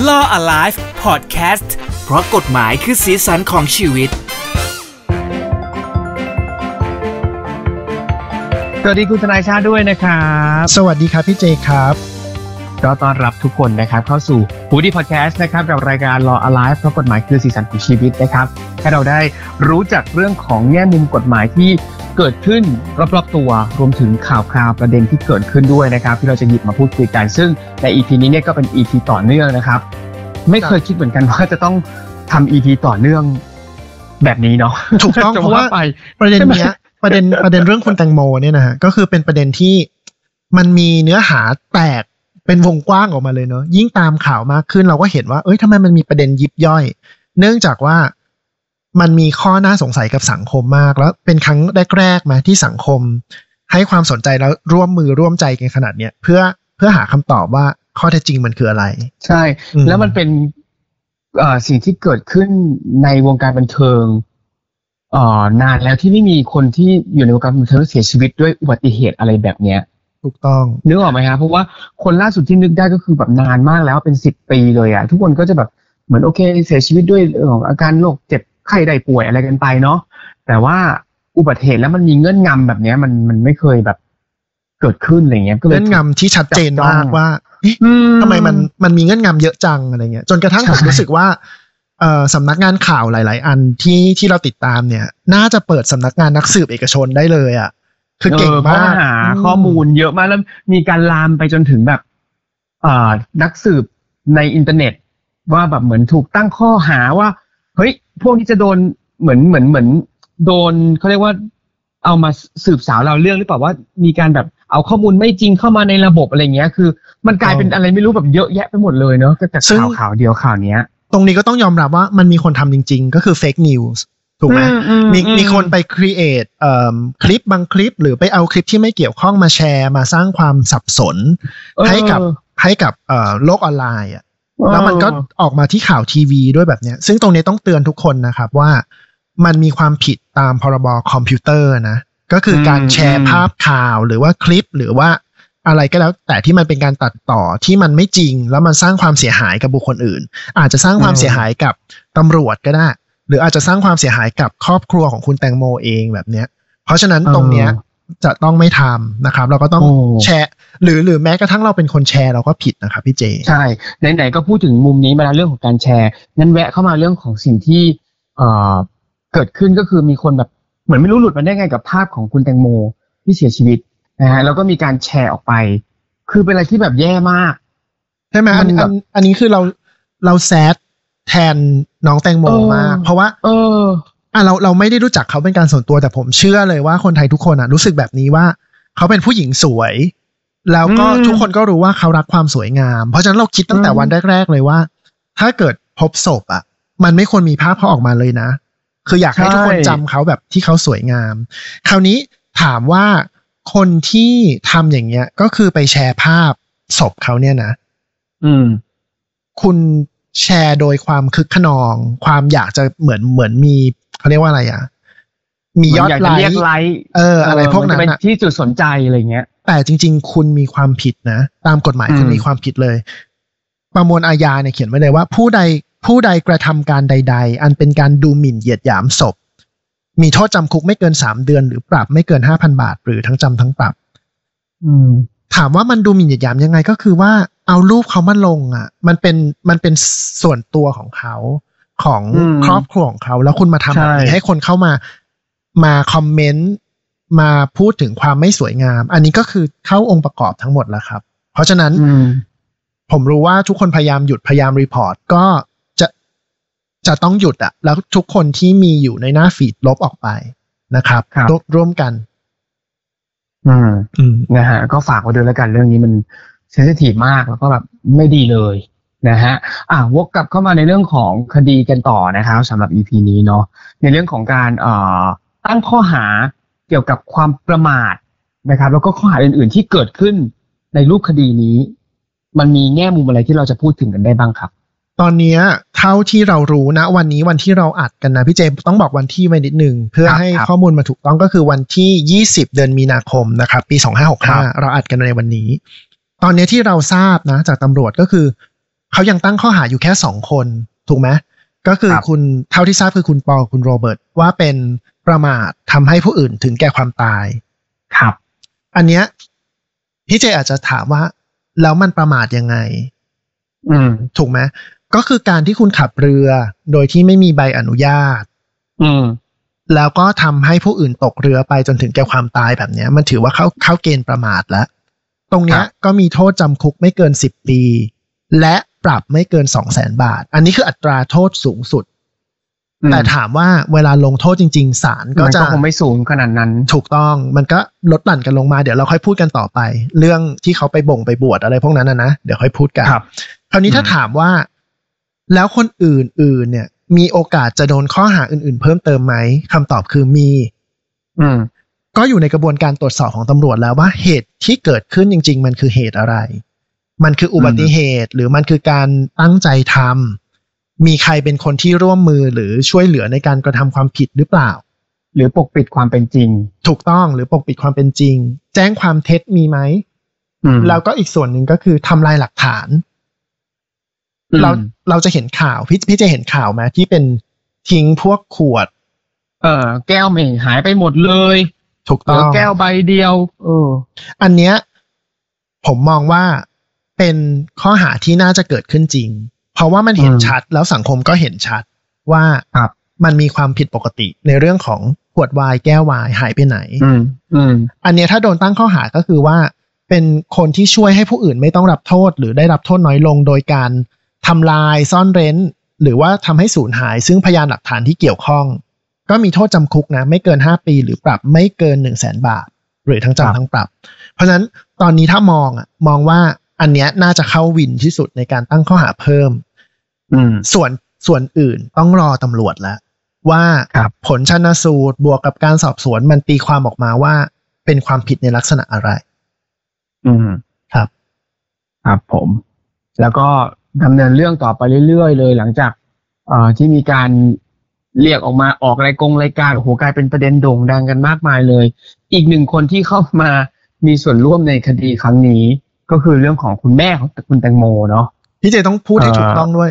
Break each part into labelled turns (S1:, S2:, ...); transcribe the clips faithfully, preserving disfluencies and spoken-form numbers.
S1: Law Alive Podcast เพราะกฎหมายคือสีสันของชีวิต
S2: สวัสดีคุณทนายชาติด้วยนะครับ
S3: สวัสดีครับพี่เจครับ
S2: ก็ต้อนรับทุกคนนะครับเข้าสู่ฮูดี้พอดแคสต์นะครับกับรายการ Law Alive เพราะกฎหมายคือสีสันของชีวิตนะครับให้เราได้รู้จักเรื่องของแง่มุมกฎหมายที่เกิดขึ้นรอบๆตัวรวมถึงข่าวคราวประเด็นที่เกิดขึ้นด้วยนะครับที่เราจะหยิบมาพูดคุยกันซึ่งใน อี พี นี้เนี่ยก็เป็น อี พี ต่อเนื่องนะครับไม่เคยคิดเหมือนกันว่าจะต้องทำ อี พี ต่อเนื่องแบบนี้เนาะ
S3: ถูกต้องเพราะว่าประเด็นเนี้ยประเด็นประเด็นเรื่องคุณแตงโมเนี่ยนะฮะก็คือเป็นประเด็นที่มันมีเนื้อหาแตกเป็นวงกว้างออกมาเลยเนาะยิ่งตามข่าวมากขึ้นเราก็เห็นว่าเอ้ยทำไมมันมีประเด็นยิบย่อยเนื่องจากว่ามันมีข้อน่าสงสัยกับสังคมมากแล้วเป็นครั้งแรกๆมาที่สังคมให้ความสนใจแล้วร่วมมือร่วมใจกันขนาดเนี้ยเพื่อเพื่อหาคำตอบว่าข้อเท็จจริงมันคืออะไร
S2: ใช่แล้วมันเป็นเอ่อสิ่งที่เกิดขึ้นในวงการบันเทิงเอ่อนานแล้วที่ไม่มีคนที่อยู่ในวงการบันเทิงเสียชีวิตด้วยอุบัติเหตุอะไรแบบเนี้ย
S3: ถูกต้อง
S2: นึกออกไหมครับเพราะว่าคนล่าสุดที่นึกได้ก็คือแบบนานมากแล้วเป็นสิบปีเลยอ่ะทุกคนก็จะแบบเหมือนโอเคเสียชีวิตด้วยอาการโรคเจ็บไข้ได้ป่วยอะไรกันไปเนาะแต่ว่าอุบัติเหตุแล้วมันมีเงื่อนงำแบบนี้มันมันไม่เคยแบบเกิดขึ้นอะไรเงี้ย
S3: ก็เลยเงื่อนงำที่ชัดเจนมากว่าเอ๊ะทำไมมันมันมีเงื่อนงำเยอะจังอะไรเงี้ยจนกระทั่งผมรู้สึกว่าเอ่อสำนักงานข่าวหลายๆอันที่ที่เราติดตามเนี่ยน่าจะเปิดสำนักงานนักสืบเอกชนได้เลยอ่ะคือเก่งมาก
S2: หาข้อมูลเยอะมากแล้วมีการลามไปจนถึงแบบอ่านักสืบในอินเทอร์เน็ตว่าแบบเหมือนถูกตั้งข้อหาว่าเฮ้ยพวกนี้จะโดนเหมือนเหมือนเหมือนโดนเขาเรียกว่าเอามาสืบสาวเราเรื่องหรือเปล่าว่ามีการแบบเอาข้อมูลไม่จริงเข้ามาในระบบอะไรเงี้ยคือมันกลายเป็นอะไรไม่รู้แบบเยอะแยะไปหมดเลยเนาะก็จากข่าวข่าวเดียวข่าวเนี้ย
S3: ตรงนี้ก็ต้องยอมรับว่ามันมีคนทำจริงๆก็คือ fake news ถูกไหมมีมีคนไป create เอ่อคลิปบางคลิปหรือไปเอาคลิปที่ไม่เกี่ยวข้องมาแชร์มาสร้างความสับสนให้กับให้กับเอ่อโลกออนไลน์อ่ะแล้วมันก็ออกมาที่ข่าวทีวีด้วยแบบเนี้ยซึ่งตรงนี้ต้องเตือนทุกคนนะครับว่ามันมีความผิดตามพรบคอมพิวเตอร์นะก็คือการแชร์ภาพข่าวหรือว่าคลิปหรือว่าอะไรก็แล้วแต่ที่มันเป็นการตัดต่อที่มันไม่จริงแล้วมันสร้างความเสียหายกับบุคคลอื่นอาจจะสร้างความเสียหายกับตำรวจก็ได้หรืออาจจะสร้างความเสียหายกับครอบครัวของคุณแตงโมเองแบบเนี้ยเพราะฉะนั้นตรงเนี้ยจะต้องไม่ทำนะครับเราก็ต้องแชร์หรือหรือแม้กระทั่งเราเป็นคนแชร์เราก็ผิดนะครับพี่เจ
S2: ใช่ไหนๆก็พูดถึงมุมนี้มาแล้วเรื่องของการแชร์งั้นแวะเข้ามาเรื่องของสิ่งที่เอ่อเกิดขึ้นก็คือมีคนแบบเหมือนไม่รู้หลุดมาได้ไงกับภาพของคุณแตงโมที่เสียชีวิตนะฮะแล้วก็มีการแชร์ออกไปคือเป็นอะไรที่แบบแย่มาก
S3: ใช่ไหมอันอันอันนี้คือเราเราแซดแทนน้องแตงโมมากเพราะว่าเอออ่ะเราเราไม่ได้รู้จักเขาเป็นการส่วนตัวแต่ผมเชื่อเลยว่าคนไทยทุกคนอ่ะรู้สึกแบบนี้ว่าเขาเป็นผู้หญิงสวยแล้วก็ทุกคนก็รู้ว่าเขารักความสวยงามเพราะฉะนั้นเราคิดตั้งแต่วันแรกๆเลยว่าถ้าเกิดพบศพอ่ะมันไม่ควรมีภาพเขาออกมาเลยนะคืออยากให้ทุกคนจำเขาแบบที่เขาสวยงามคราวนี้ถามว่าคนที่ทำอย่างเงี้ยก็คือไปแชร์ภาพศพเขาเนี่ยนะ
S2: อืม
S3: คุณแชร์โดยความคึกขนองความอยากจะเหมือนเหมือนมีเขาเรียกว่าอะไรอ่ะมียอดไลค์เอออะไรพวกนั้น
S2: เป็นที่จุดสนใจอะไรเงี้ย
S3: แต่จริงๆคุณมีความผิดนะตามกฎหมายคุณมีความผิดเลยประมวลอาญาเนี่ยเขียนไว้เลยว่าผู้ใดผู้ใดกระทำการใดๆอันเป็นการดูหมิ่นเหยียดหยามศพมีโทษจำคุกไม่เกินสามเดือนหรือปรับไม่เกิน ห้าพัน บาทหรือทั้งจำทั้งปรับ
S2: อืม
S3: ถามว่ามันดูหมิ่นเหยียดหยามยังไงก็คือว่าเอารูปเขามาลงอ่ะมันเป็นมันเป็นส่วนตัวของเขาของครอบครัวของเขาแล้วคุณมาทำแบบนี้ให้คนเข้ามามาคอมเมนต์มาพูดถึงความไม่สวยงามอันนี้ก็คือเข้าองค์ประกอบทั้งหมดแล้วครับเพราะฉะนั้นผมรู้ว่าทุกคนพยายามหยุดพยายามรีพอร์ตก็จะจะต้องหยุดอ่ะแล้วทุกคนที่มีอยู่ในหน้าฟีดลบออกไปนะครับร่วมกัน
S2: อืมนะฮะก็ฝากไว้ด้วยแล้วกันเรื่องนี้มันเซนซิทีฟมากแล้วก็แบบไม่ดีเลยนะฮะอ่ะวกกลับเข้ามาในเรื่องของคดีกันต่อนะครับสำหรับ อี พี นี้เนาะในเรื่องของการเอ่อตั้งข้อหาเกี่ยวกับความประมาทนะครับแล้วก็ข้อหาอื่นๆที่เกิดขึ้นในรูปคดีนี้มันมีแง่มุมอะไรที่เราจะพูดถึงกันได้บ้างครับ
S3: ตอนนี้เท่าที่เรารู้นะวันนี้วันที่เราอัดกันนะพี่เจต้องบอกวันที่ไว้นิดนึงเพื่อให้ข้อมูลมาถูกต้องก็คือวันที่ยี่สิบเดือนมีนาคมนะครับปีสองพันห้าร้อยหกสิบห้าเราอัดกันในวันนี้ตอนนี้ที่เราทราบนะจากตำรวจก็คือเขายังตั้งข้อหาอยู่แค่สองคนถูกไหมก็คือคุณเท่าที่ทราบคือคุณปอคุณโรเบิร์ตว่าเป็นประมาททำให้ผู้อื่นถึงแก่ความตาย
S2: ครับ
S3: อันเนี้ยพี่เจอาจจะถามว่าแล้วมันประมาทยังไง
S2: อืม
S3: ถูกไหมก็คือการที่คุณขับเรือโดยที่ไม่มีใบอนุญาต
S2: อืม
S3: แล้วก็ทำให้ผู้อื่นตกเรือไปจนถึงแก่ความตายแบบนี้มันถือว่าเข้าเข้าเกณฑ์ประมาทแล้วตรงเนี้ยก็มีโทษจำคุกไม่เกินสิบปีและปรับไม่เกิน สองแสน บาทอันนี้คืออัตราโทษสูงสุดแต่ถามว่าเวลาลงโทษจริงๆศาลก็จะ
S2: คงไม่สูงขนาดนั้น
S3: ถูกต้องมันก็ลดหลั่นกันลงมาเดี๋ยวเราค่อยพูดกันต่อไปเรื่องที่เขาไปบ่งไปบวชอะไรพวกนั้นนะนะเดี๋ยวค่อยพูดกันคราวนี้ถ้าถามว่าแล้วคนอื่นๆเนี่ยมีโอกาสจะโดนข้อหาอื่นๆเพิ่มเติมไหมคำตอบคือมี
S2: อืม
S3: ก็อยู่ในกระบวนการตรวจสอบของตำรวจแล้วว่าเหตุที่เกิดขึ้นจริงๆมันคือเหตุอะไรมันคืออุบัติเหตุหรือมันคือการตั้งใจทำมีใครเป็นคนที่ร่วมมือหรือช่วยเหลือในการกระทำความผิดหรือเปล่า
S2: หรือปกปิดความเป็นจริง
S3: ถูกต้องหรือปกปิดความเป็นจริงแจ้งความเท็จมีไหมแล้วก็อีกส่วนหนึ่งก็คือทำลายหลักฐานเราเราจะเห็นข่าวพี่พี่จะเห็นข่าวไหมที่เป็นทิ้งพวกขวด
S2: เออแก้วเหม่งหายไปหมดเลย
S3: ถูกต้อง
S2: แก้วใบเดียวเออ
S3: อันเนี้ยผมมองว่าเป็นข้อหาที่น่าจะเกิดขึ้นจริงเพราะว่ามันเห็นชัดแล้วสังคมก็เห็นชัดว่ามันมีความผิดปกติในเรื่องของขวดไวน์แก้วไวน์หายไปไหน
S2: อืมอืม
S3: อันเนี้ยถ้าโดนตั้งข้อหาก็คือว่าเป็นคนที่ช่วยให้ผู้อื่นไม่ต้องรับโทษหรือได้รับโทษน้อยลงโดยการทำลายซ่อนเร้นหรือว่าทำให้สูญหายซึ่งพยานหลักฐานที่เกี่ยวข้องก็มีโทษจำคุกนะไม่เกินห้าปีหรือปรับไม่เกิน หนึ่งแสน บาทหรือทั้งจำทั้งปรับเพราะฉะนั้นตอนนี้ถ้ามองอ่ะมองว่าอันเนี้ยน่าจะเข้าวินที่สุดในการตั้งข้อหาเพิ่มส่วนส่วนอื่นต้องรอตำรวจแล้วว่าผลชันสูตรบวกกับการสอบสวนมันตีความออกมาว่าเป็นความผิดในลักษณะอะไร
S2: อืม
S3: ครับ
S2: ครับผมแล้วก็ดำเนินเรื่องต่อไปเรื่อยๆเลยหลังจากเอ่อที่มีการเรียกออกมาออกรายกงรายการโอ้โหกลายเป็นประเด็นโด่งดังกันมากมายเลยอีกหนึ่งคนที่เข้ามามีส่วนร่วมในคดีครั้งนี้ก็คือเรื่องของคุณแม่ของคุณแตงโมเนาะ
S3: พี่เจต้องพูดให้ถูกต้องด้วย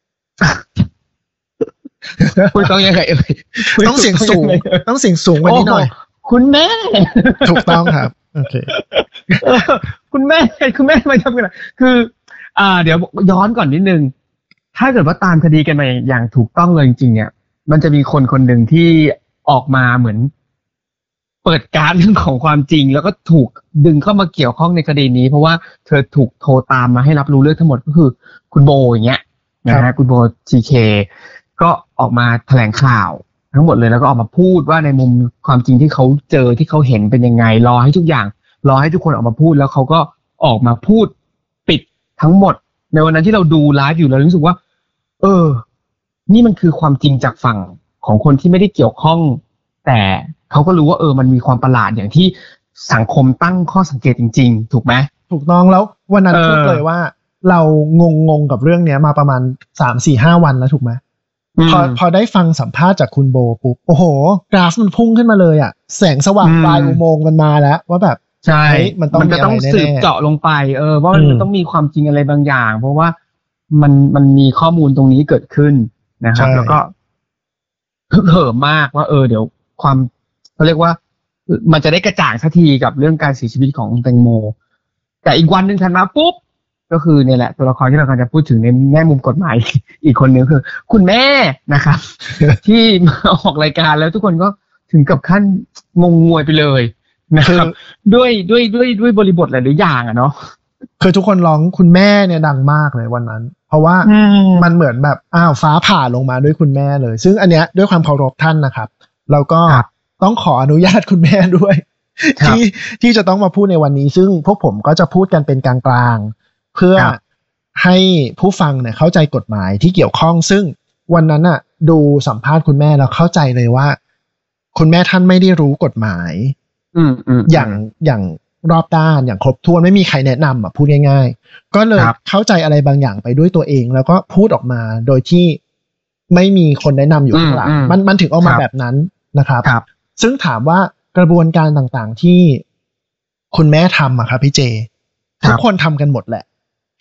S2: พูดต้องยังไงเอ่ย
S3: ต้องเสียงสูงต้องเสียงสูงกว่านี้หน่อย
S2: คุณแม่
S3: ถูกต้องครับโอเค
S2: คุณแม่คุณแม่มาทำกันคืออ่าเดี๋ยวย้อนก่อนนิดนึงถ้าเกิดว่าตามคดีกันมาอย่างถูกต้องเลยจริงๆเนี่ยมันจะมีคนคนหนึ่งที่ออกมาเหมือนเปิดการเรื่องของความจริงแล้วก็ถูกดึงเข้ามาเกี่ยวข้องในคดีนี้เพราะว่าเธอถูกโทรตามมาให้รับรู้เรื่องทั้งหมดก็คือคุณโบอย่างเงี้ยนะฮะคุณโบทีเคก็ออกมาแถลงข่าวทั้งหมดเลยแล้วก็ออกมาพูดว่าในมุมความจริงที่เขาเจอที่เขาเห็นเป็นยังไงรอให้ทุกอย่างรอให้ทุกคนออกมาพูดแล้วเขาก็ออกมาพูดปิดทั้งหมดในวันนั้นที่เราดูไลฟ์อยู่เรารู้สึกว่าเออนี่มันคือความจริงจากฝั่งของคนที่ไม่ได้เกี่ยวข้องแต่เขาก็รู้ว่าเออมันมีความประหลาดอย่างที่สังคมตั้งข้อสังเกตจริงๆถูกไหม
S3: ถูกต้องแล้ววันนั้นพูดเลยว่าเรางงงกับเรื่องนี้มาประมาณ สาม สี่ ห้า วันแล้วถูกไหมพอพอได้ฟังสัมภาษณ์จากคุณโบปุ๊บโอ้โหกราฟมันพุ่งขึ้นมาเลยอ่ะแสงสว่างปลายอุโมงค์มันมาแล้วว่าแบบ
S2: ใช่
S3: มันต้อง
S2: จะต้องสืบเจาะลงไปเออว่ามันต้องมีความจริงอะไรบางอย่างเพราะว่ามันมันมีข้อมูลตรงนี้เกิดขึ้นนะครับแล้วก็ฮึกเหิมมากว่าเออเดี๋ยวความเขาเรียกว่ามันจะได้กระจ่างสักทีกับเรื่องการเสียชีวิตของแตงโมแต่อีกวันหนึ่งถัดมาปุ๊บก็คือเนี่ยแหละตัวละครที่เรากำลังจะพูดถึงในแง่มุมกฎหมายอีกคนนึงคือคุณแม่นะครับ ที่มาออกรายการแล้วทุกคนก็ถึงกับขั้นงงงวยไปเลยนะครับด้วยด้วยด้วยด้วยบริบทหลายๆอย่างอ่ะเนาะ
S3: คือทุกคนร้องคุณแม่เนี่ยดังมากเลยวันนั้นเพราะว่ามันเหมือนแบบอ้าวฟ้าผ่าลงมาด้วยคุณแม่เลยซึ่งอันเนี้ยด้วยความเคารพท่านนะครับเราก็ต้องขออนุญาตคุณแม่ด้วยที่ที่จะต้องมาพูดในวันนี้ซึ่งพวกผมก็จะพูดกันเป็นกลางๆเพื่อให้ผู้ฟังเนี่ยเข้าใจกฎหมายที่เกี่ยวข้องซึ่งวันนั้นน่ะดูสัมภาษณ์คุณแม่แล้วเข้าใจเลยว่าคุณแม่ท่านไม่ได้รู้กฎหมายอย่างอย่างรอบด้านอย่างครบถ้วนไม่มีใครแนะนำอ่ะพูดง่ายๆก็เลยเข้าใจอะไรบางอย่างไปด้วยตัวเองแล้วก็พูดออกมาโดยที่ไม่มีคนแนะนำอยู่ข้างหลังมันมันถึงออกมาแบบนั้นนะครับซึ่งถามว่ากระบวนการต่างๆที่คุณแม่ทำอะครับพี่เจทุกคนทำกันหมดแหละ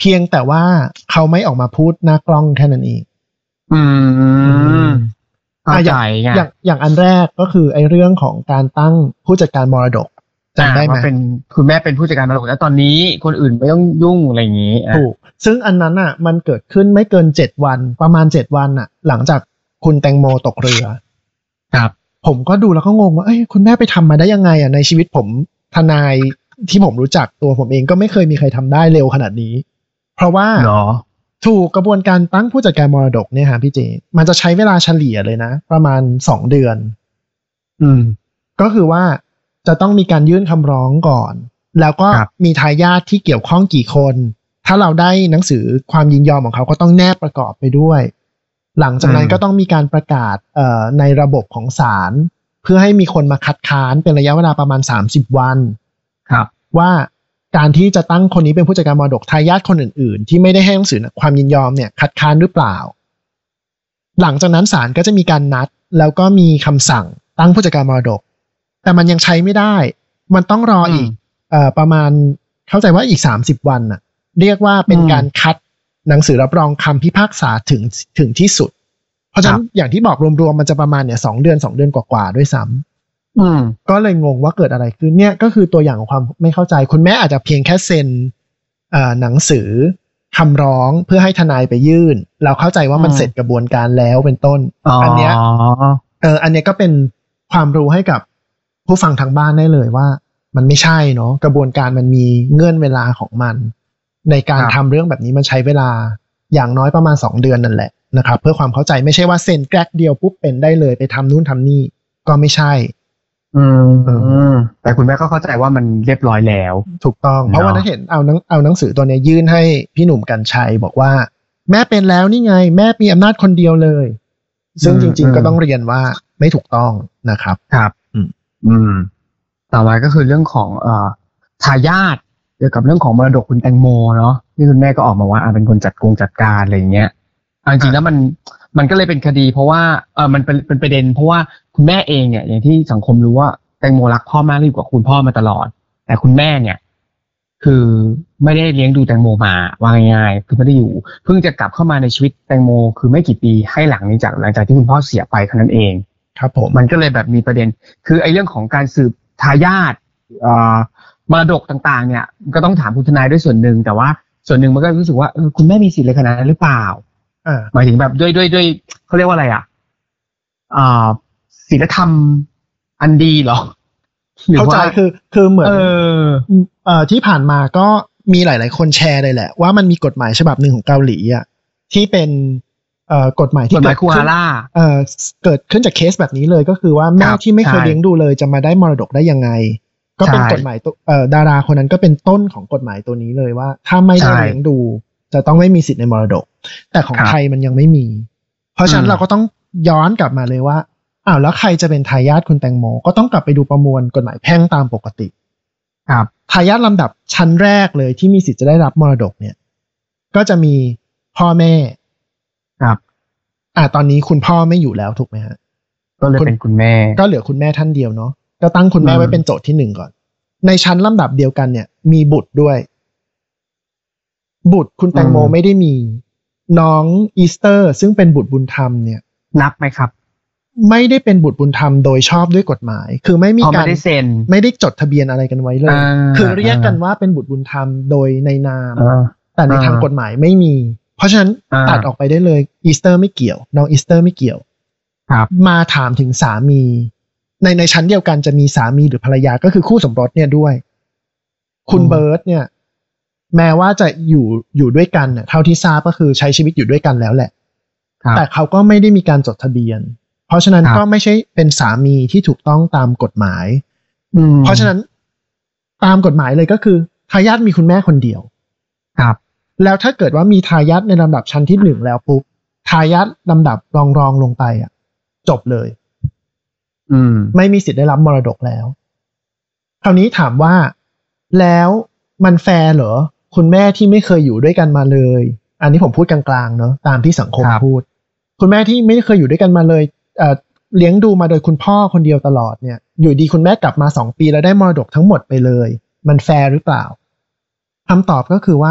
S3: เพียงแต่ว่าเขาไม่ออกมาพูดหน้ากล้องแค่นั้นเอง
S2: อืมเข้าใจไง
S3: อย่างอย่างอันแรกก็คือไอ้เรื่องของการตั้งผู้จัดการมรดกจำได้ไหม
S2: เป็นคุณแม่เป็นผู้จัดการมรดกแล้วตอนนี้คนอื่นไม่ต้องยุ่งอะไรอย่างนี้
S3: ถูกซึ่งอันนั้นอ่ะมันเกิดขึ้นไม่เกินเจ็ดวันประมาณเจ็ดวันอ่ะหลังจากคุณแตงโมตกเรือ
S2: ครับ
S3: ผมก็ดูแล้วก็งงว่าเอ้ยคุณแม่ไปทำมาได้ยังไงอ่ะในชีวิตผมทนายที่ผมรู้จักตัวผมเองก็ไม่เคยมีใครทำได้เร็วขนาดนี้เพราะว่าถูกกระบวนการตั้งผู้จัดการมรดกเนี่ยฮะพี่เจมันจะใช้เวลาเฉลี่ยเลยนะประมาณสองเดือน
S2: อืม
S3: ก็คือว่าจะต้องมีการยื่นคำร้องก่อนแล้วก็มีทายาทที่เกี่ยวข้องกี่คนถ้าเราได้หนังสือความยินยอมของเขาก็ต้องแนบประกอบไปด้วยหลังจากนั้นก็ต้องมีการประกาศเอ่อในระบบของศาลเพื่อให้มีคนมาคัดค้านเป็นระยะเวลาประมาณสามสิบวัน
S2: ครับ
S3: ว่าการที่จะตั้งคนนี้เป็นผู้จัดการมรดกทายาทคนอื่นๆที่ไม่ได้ให้หนังสือความยินยอมเนี่ยคัดค้านหรือเปล่าหลังจากนั้นศาลก็จะมีการนัดแล้วก็มีคำสั่งตั้งผู้จัดการมรดกแต่มันยังใช้ไม่ได้มันต้องรออีกเอ่อประมาณเข้าใจว่าอีกสามสิบวันน่ะเรียกว่าเป็นการคัดหนังสือรับรองคำพิพากษาถึงถึงที่สุดเพราะฉะนั้นอย่างที่บอกรวมๆมันจะประมาณเนี่ยสองเดือนสองเดือนกว่าๆด้วยซ้ำ
S2: อืม
S3: ก็เลยงงว่าเกิดอะไรขึ้นเนี่ยก็คือตัวอย่างของความไม่เข้าใจคุณแม่อาจจะเพียงแค่เซ็นเอ่อหนังสือคำร้องเพื่อให้ทนายไปยื่นเราเข้าใจว่ามันเสร็จกระบวนการแล้วเป็นต้น
S2: อ,
S3: อันเนี้ยเอออันเนี้ยก็เป็นความรู้ให้กับผู้ฟังทางบ้านได้เลยว่ามันไม่ใช่เนาะกระบวนการมันมีเงื่อนเวลาของมันในการทำเรื่องแบบนี้มันใช้เวลาอย่างน้อยประมาณสองเดือนนั่นแหละนะครับเพื่อความเข้าใจไม่ใช่ว่าเซ็นแกรกเดียวปุ๊บเป็นได้เลยไปทำนู่นทำนี่ก็ไม่ใช่
S2: อืมแต่คุณแม่ก็เข้าใจว่ามันเรียบร้อยแล้ว
S3: ถูกต้องเพราะว่านั้นเห็นเอาเอาหนังสือตัวนี้ยื่นให้พี่หนุ่มกรรชัยบอกว่าแม่เป็นแล้วนี่ไงแม่มีอำนาจคนเดียวเลยซึ่งจริงๆก็ต้องเรียนว่าไม่ถูกต้องนะครับ
S2: ครับอืมอืมต่อมาก็คือเรื่องของเอ่อทายาทเกี่ยวกับเรื่องของมรดกคุณแตงโมเนาะที่คุณแม่ก็ออกมาว่าเป็นคนจัดกงจัดการอะไรอย่างเงี้ยจริงๆแล้วมันมันก็เลยเป็นคดีเพราะว่าเออมันเป็นเป็นประเด็นเพราะว่าคุณแม่เองเนี่ยอย่างที่สังคมรู้ว่าแตงโมรักพ่อมากอยู่กับคุณพ่อมาตลอดแต่คุณแม่เนี่ยคือไม่ได้เลี้ยงดูแตงโมมาว่าง่ายๆคือไม่ได้อยู่เพิ่งจะกลับเข้ามาในชีวิตแตงโมคือไม่กี่ปีให้หลังนี้จากหลังจากที่คุณพ่อเสียไปเท่านั้นเอง
S3: ครับผม
S2: มันก็เลยแบบมีประเด็นคือไอ้เรื่องของการสืบทายาทเอ่อมรดกต่างๆเนี่ยก็ต้องถามคุณทนายด้วยส่วนหนึ่งแต่ว่าส่วนหนึ่งมันก็รู้สึกว่าเออคุณแม่มีสิทธิ์อะไรขนาดนั้นหรือเปล่าหมายถึงแบบด้วยด้วยด้วยเขาเรียกว่าอะไรอ่ะอ่าศีลธรรมอันดีเหรอ
S3: เข้าใจคือคือเหมือนเออเอ่อที่ผ่านมาก็มีหลายๆคนแชร์เลยแหละว่ามันมีกฎหมายฉบับหนึ่งของเกาหลีอ่ะที่เป็นเอ่อกฎหมายที่
S2: เกิดขึ้น
S3: เอ่อเกิดขึ้นจากเคสแบบนี้เลยก็คือว่าแม่ที่ไม่เคยเลี้ยงดูเลยจะมาได้มรดกได้ยังไงก็เป็นกฎหมายเอ่อดาราคนนั้นก็เป็นต้นของกฎหมายตัวนี้เลยว่าถ้าไม่ได้เลี้ยงดูจะต้องไม่มีสิทธิ์ในมรดกแต่ของไทยมันยังไม่มีเพราะฉะนั้นเราก็ต้องย้อนกลับมาเลยว่าอ้าวแล้วใครจะเป็นทายาทคุณแตงโมก็ต้องกลับไปดูประมวลกฎหมายแพ่งตามปกติ
S2: ครับ
S3: ทายาทลำดับชั้นแรกเลยที่มีสิทธิ์จะได้รับมรดกเนี่ยก็จะมีพ่อแม่
S2: ครับ
S3: อ่าตอนนี้คุณพ่อไม่อยู่แล้วถูกไหมฮะ
S2: ก็เลยเป็นคุณแม่
S3: ก็เหลือคุณแม่ท่านเดียวเนาะก็ตั้งคุณแม่ไว้เป็นโจทย์ที่หนึ่งก่อนในชั้นลำดับเดียวกันเนี่ยมีบุตรด้วยบุตรคุณแตงโมไม่ได้มีน้องอีสเตอร์ซึ่งเป็นบุตรบุญธรรมเนี่ย
S2: นับไหมครับ
S3: ไม่ได้เป็นบุตรบุญธรรมโดยชอบด้วยกฎหมายคือไม่มีการ
S2: ไม่ได้เซ็น
S3: ไม่ได้จดทะเบียนอะไรกันไว้เลยคือเรียกกันว่าเป็นบุตรบุญธรรมโดยในนามแต่ในทางกฎหมายไม่มีเพราะฉะนั้นตัดออกไปได้เลยอีสเตอร์ไม่เกี่ยวน้องอีสเตอร์ไม่เกี่ยว
S2: ครับ
S3: มาถามถึงสามีในในชั้นเดียวกันจะมีสามีหรือภรรยาก็คือคู่สมรสเนี่ยด้วยคุณเบิร์ตเนี่ยแม้ว่าจะอยู่อยู่ด้วยกันเนี่ยเท่าที่ทราบก็คือใช้ชีวิตอยู่ด้วยกันแล้วแหละแต่เขาก็ไม่ได้มีการจดทะเบียนเพราะฉะนั้นก็ไม่ใช่เป็นสามีที่ถูกต้องตามกฎหมายเพราะฉะนั้นตามกฎหมายเลยก็คือทายาทมีคุณแม่คนเดียว
S2: ครับ
S3: แล้วถ้าเกิดว่ามีทายาทในลำดับชั้นที่หนึ่งแล้วปุ๊บทายาทลำดับรองรองลงไปอ่ะจบเลย
S2: อืม
S3: ไม่มีสิทธิ์ได้รับมรดกแล้วคราวนี้ถามว่าแล้วมันแฟร์เหรอคุณแม่ที่ไม่เคยอยู่ด้วยกันมาเลยอันนี้ผมพูดกลางๆเนาะตามที่สังคมพูดคุณแม่ที่ไม่เคยอยู่ด้วยกันมาเลยเอ่อเลี้ยงดูมาโดยคุณพ่อคนเดียวตลอดเนี่ยอยู่ดีคุณแม่กลับมาสองปีแล้วได้มรดกทั้งหมดไปเลยมันแฟร์หรือเปล่าคำตอบก็คือว่า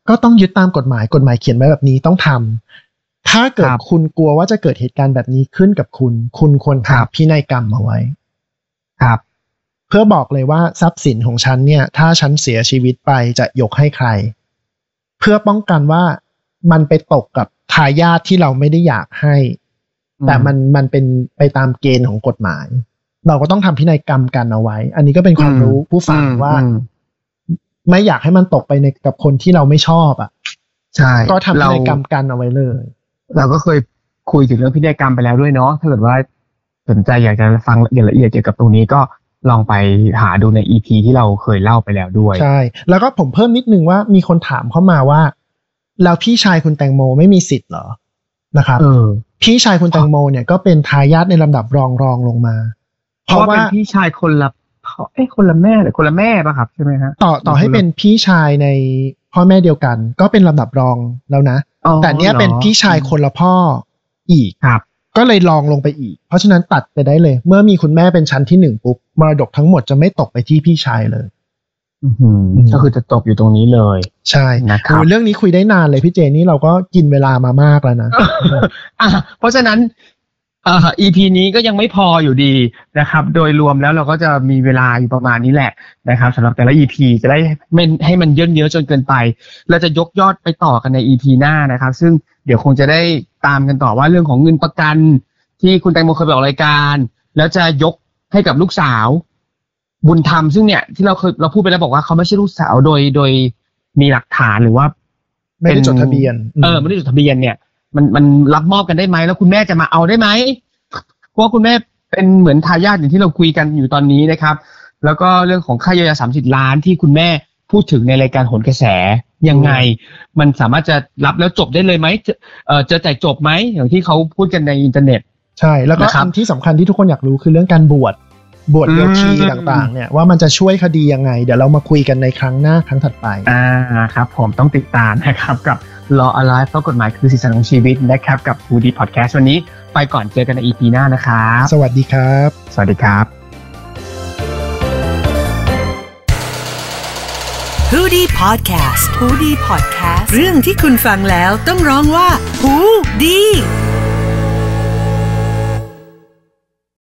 S3: ก็ต้องยึดตามกฎหมายกฎหมายเขียนไว้แบบนี้ต้องทำถ้าเกิดคุณกลัวว่าจะเกิดเหตุการณ์แบบนี้ขึ้นกับคุณคุณควรทำพินัยกรรมเอาไว้
S2: ครับ
S3: เพื่อบอกเลยว่าทรัพย์สินของฉันเนี่ยถ้าฉันเสียชีวิตไปจะยกให้ใครเพื่อป้องกันว่ามันไปตกกับทายาทที่เราไม่ได้อยากให้แต่มันมันเป็นไปตามเกณฑ์ของกฎหมายเราก็ต้องทำพินัยกรรมกันเอาไว้อันนี้ก็เป็นความรู้ผู้ฟังว่าไม่อยากให้มันตกไปในกับคนที่เราไม่ชอบอ่ะ
S2: ใช่
S3: ก็ทำพินัยกรรมกันเอาไว้เลย
S2: เราก็เคยคุยถึงเรื่องพินัยกรรมไปแล้วด้วยเนาะถ้าเกิดว่าสนใจอยากจะฟังอย่างละเอียดเกี่ยวกับตรงนี้ก็ลองไปหาดูใน อี พี ที่เราเคยเล่าไปแล้วด้วย
S3: ใช่แล้วก็ผมเพิ่มนิดนึงว่ามีคนถามเข้ามาว่าแล้วพี่ชายคุณแตงโมไม่มีสิทธิ์เหรอนะครับพี่ชายคุณแตงโมเนี่ยก็เป็นทายาทในลำดับรองรองลงมา
S2: เพราะว่าเป็นพี่ชายคนละเอ้คนละแม่หรือคนละแม่ป่ะครับใช่ไหมฮะ
S3: ต่อต่อให้เป็นพี่ชายในพ่อแม่เดียวกันก็เป็นลำดับรองแล้วนะแต่เนี้ยเป็นพี่ชายคนละพ่ออีก
S2: ครับ
S3: ก็เลยรองลงไปอีกเพราะฉะนั้นตัดไปได้เลยเมื่อมีคุณแม่เป็นชั้นที่หนึ่งปุ๊บมรดกทั้งหมดจะไม่ตกไปที่พี่ชายเลย
S2: ก็คือจะตกอยู่ตรงนี้เลย
S3: ใช่นะครับเรื่องนี้คุยได้นานเลยพี่เจนี่เราก็กินเวลามามากแล้วนะ
S2: เพราะฉะนั้นอ่า อี พี นี้ก็ยังไม่พออยู่ดีนะครับโดยรวมแล้วเราก็จะมีเวลาอยู่ประมาณนี้แหละนะครับสำหรับแต่ละ อี พี จะได้ไม่ให้มันเยอะเยอะจนเกินไปเราจะยกยอดไปต่อกันใน อี พี หน้านะครับซึ่งเดี๋ยวคงจะได้ตามกันต่อว่าเรื่องของเงินประกันที่คุณแตงโมเคยไปออกรายการแล้วจะยกให้กับลูกสาวบุญธรรมซึ่งเนี่ยที่เราเคยเราพูดไปแล้วบอกว่าเขาไม่ใช่ลูกสาวโดยโดยมีหลักฐานหรือว่า
S3: ไม่ได้จดทะเบียน
S2: เออไม่ได้จดทะเบียนเนี่ยมันมันรับมอบกันได้ไหมแล้วคุณแม่จะมาเอาได้ไหมเพราะว่าคุณแม่เป็นเหมือนทายาทอย่างที่เราคุยกันอยู่ตอนนี้นะครับแล้วก็เรื่องของค่าเยียวยาสามสิบล้านที่คุณแม่พูดถึงในรายการโหนกระแสยังไงมันสามารถจะรับแล้วจบได้เลยไหมเออจะจ่ายจบไหมอย่างที่เขาพูดกันในอินเทอร์เน็ต
S3: ใช่แล้วก็อันที่สำคัญที่ทุกคนอยากรู้คือเรื่องการบวชบวชโยคีต่างๆเนี่ยว่ามันจะช่วยคดียังไงเดี๋ยวเรามาคุยกันในครั้งหน้าครั้งถัดไป
S2: อ่าครับผมต้องติดตามนะครับกับ Law Alive เพราะกฎหมายคือสีสันของชีวิตนะครับกับ Woody Podcast วันนี้ไปก่อนเจอกันใน อี พี หน้านะครับ
S3: สวัสดีครับ
S2: สวัสดีครับ
S1: Woody Podcast Woody Podcast เรื่องที่คุณฟังแล้วต้องร้องว่าหูดี